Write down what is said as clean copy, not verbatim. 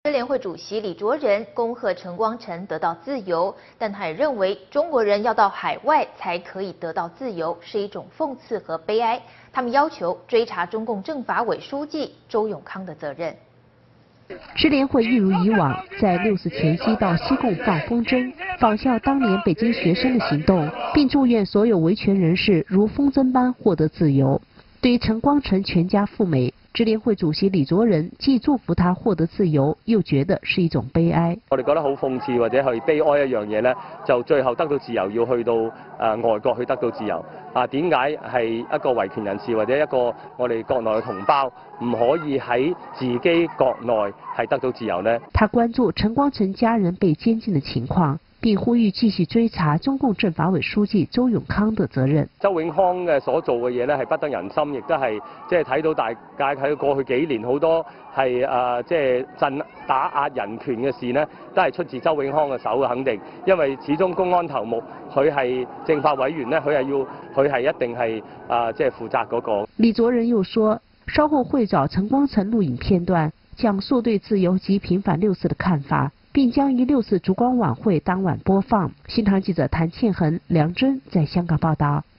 支联会主席李卓人恭贺陈光诚得到自由，但他也认为中国人要到海外才可以得到自由，是一种讽刺和悲哀。他们要求追查中共政法委书记周永康的责任。 支联会一如以往，在6四前夕到西贡放风筝，仿效当年北京学生的行动，并祝愿所有维权人士如风筝般获得自由。对于陈光诚全家赴美，支联會主席李卓人既祝福他獲得自由，又覺得是一種悲哀。 我哋覺得好諷刺或者係悲哀一樣嘢咧，就最後得到自由要去到外國去得到自由。點解係一個維權人士或者一個我哋國內嘅同胞唔可以喺自己國內係得到自由呢？ 他關注陳光誠家人被監禁的情況，並呼籲繼續追查中共政法委書記周永康的責任。 周永康嘅所做嘅嘢咧係不得人心，亦都係即係睇到大家睇到過去幾年好多係即係打壓人權嘅事呢，都係出自周永康嘅手嘅肯定。因為始終公安頭目，佢係政法委員呢，佢係一定係即係負責嗰個。 李卓人又說，稍後會找陳光誠錄影片段，講述對自由及平反6四的看法，並將於6四燭光晚會當晚播放。新唐記者譚倩恒、梁真在香港報道。